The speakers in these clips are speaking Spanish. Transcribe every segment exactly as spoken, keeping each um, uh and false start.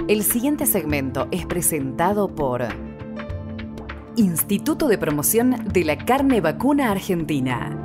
El siguiente segmento es presentado por Instituto de Promoción de la Carne Vacuna Argentina.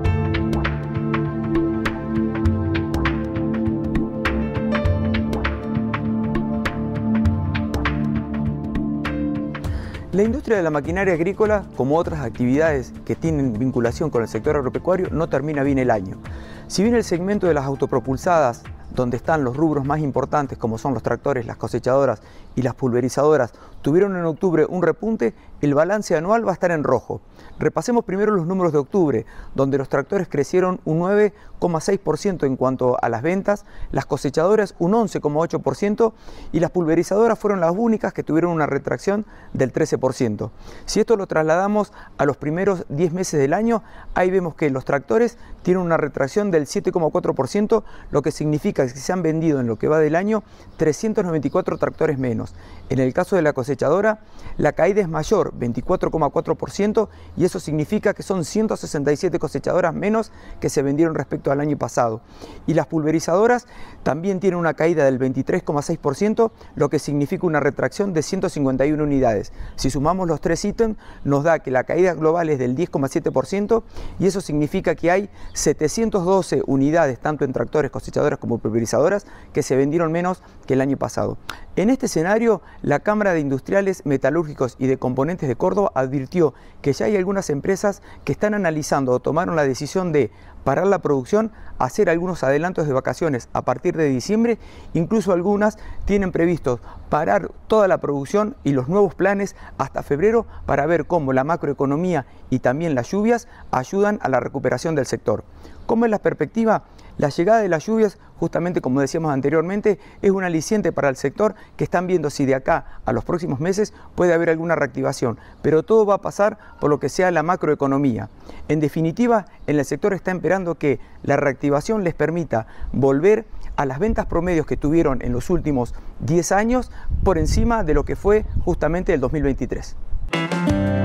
La industria de la maquinaria agrícola, como otras actividades que tienen vinculación con el sector agropecuario, no termina bien el año. Si bien el segmento de las autopropulsadas, donde están los rubros más importantes como son los tractores, las cosechadoras y las pulverizadoras, tuvieron en octubre un repunte, el balance anual va a estar en rojo. Repasemos primero los números de octubre, donde los tractores crecieron un nueve coma seis por ciento en cuanto a las ventas, las cosechadoras un once coma ocho por ciento y las pulverizadoras fueron las únicas que tuvieron una retracción del trece por ciento. Si esto lo trasladamos a los primeros diez meses del año, ahí vemos que los tractores tienen una retracción del siete coma cuatro por ciento, lo que significa que se han vendido en lo que va del año trescientos noventa y cuatro tractores menos. En el caso de la cosechadora, la caída es mayor, veinticuatro coma cuatro por ciento, y eso significa que son ciento sesenta y siete cosechadoras menos que se vendieron respecto al año pasado. Y las pulverizadoras también tienen una caída del veintitrés coma seis por ciento, lo que significa una retracción de ciento cincuenta y una unidades. Si sumamos los tres ítems, nos da que la caída global es del diez coma siete por ciento, y eso significa que hay setecientas doce unidades, tanto en tractores, cosechadoras como pulverizadoras, que se vendieron menos que el año pasado. En este escenario, la Cámara de Industriales, Metalúrgicos y de Componentes de Córdoba advirtió que ya hay algunas empresas que están analizando o tomaron la decisión de parar la producción, hacer algunos adelantos de vacaciones a partir de diciembre, incluso algunas tienen previsto parar toda la producción y los nuevos planes hasta febrero para ver cómo la macroeconomía y también las lluvias ayudan a la recuperación del sector. ¿Cómo es la perspectiva? La llegada de las lluvias, justamente como decíamos anteriormente, es un aliciente para el sector que están viendo si de acá a los próximos meses puede haber alguna reactivación, pero todo va a pasar por lo que sea la macroeconomía. En definitiva, en el sector está esperando que la reactivación les permita volver a las ventas promedios que tuvieron en los últimos diez años por encima de lo que fue justamente el dos mil veintitrés.